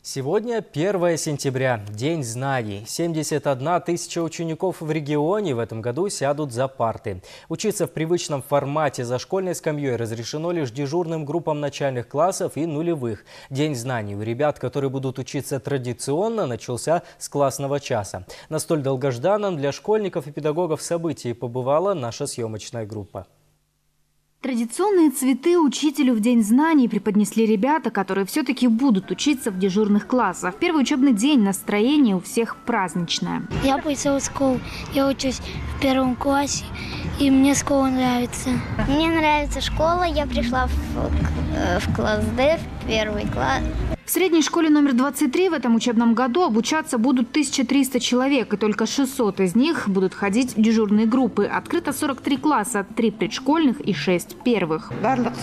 Сегодня 1 сентября, День знаний. 71 тысяча учеников в регионе в этом году сядут за парты. Учиться в привычном формате за школьной скамьей разрешено лишь дежурным группам начальных классов и нулевых. День знаний у ребят, которые будут учиться традиционно, начался с классного часа. На столь долгожданном для школьников и педагогов событии побывала наша съемочная группа. Традиционные цветы учителю в День знаний преподнесли ребята, которые все-таки будут учиться в дежурных классах. В первый учебный день настроение у всех праздничное. Я пошел в школу, я учусь в 1 классе, и мне школа нравится. Мне нравится школа, я пришла в класс Д, в 1 класс. В средней школе номер 23 в этом учебном году обучаться будут 1300 человек, и только 600 из них будут ходить в дежурные группы. Открыто 43 класса, 3 предшкольных и 6 первых.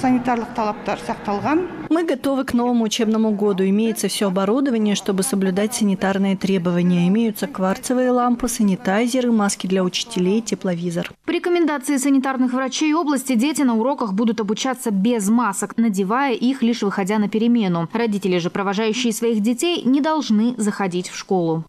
Мы готовы к новому учебному году. Имеется все оборудование, чтобы соблюдать санитарные требования. Имеются кварцевые лампы, санитайзеры, маски для учителей, тепловизор. По рекомендации санитарных врачей области дети на уроках будут обучаться без масок, надевая их лишь выходя на перемену. Родители же, провожающие своих детей, не должны заходить в школу.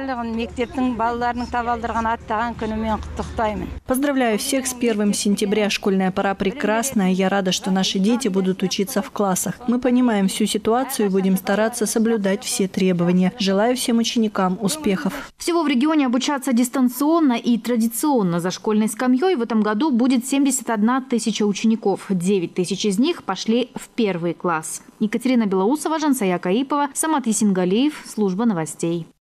Поздравляю всех с 1 сентября. Школьная пора прекрасная. Я рада, что наши дети будут учиться в классах. Мы понимаем всю ситуацию и будем стараться соблюдать все требования. Желаю всем ученикам успехов. Всего в регионе обучаться дистанционно и традиционно за школьной скамьей в этом году будет 71 тысяча учеников. 9 тысяч из них пошли в 1 класс. Екатерина Белоусова, Жансая Каипова, Самат Есенгалиев, служба новостей.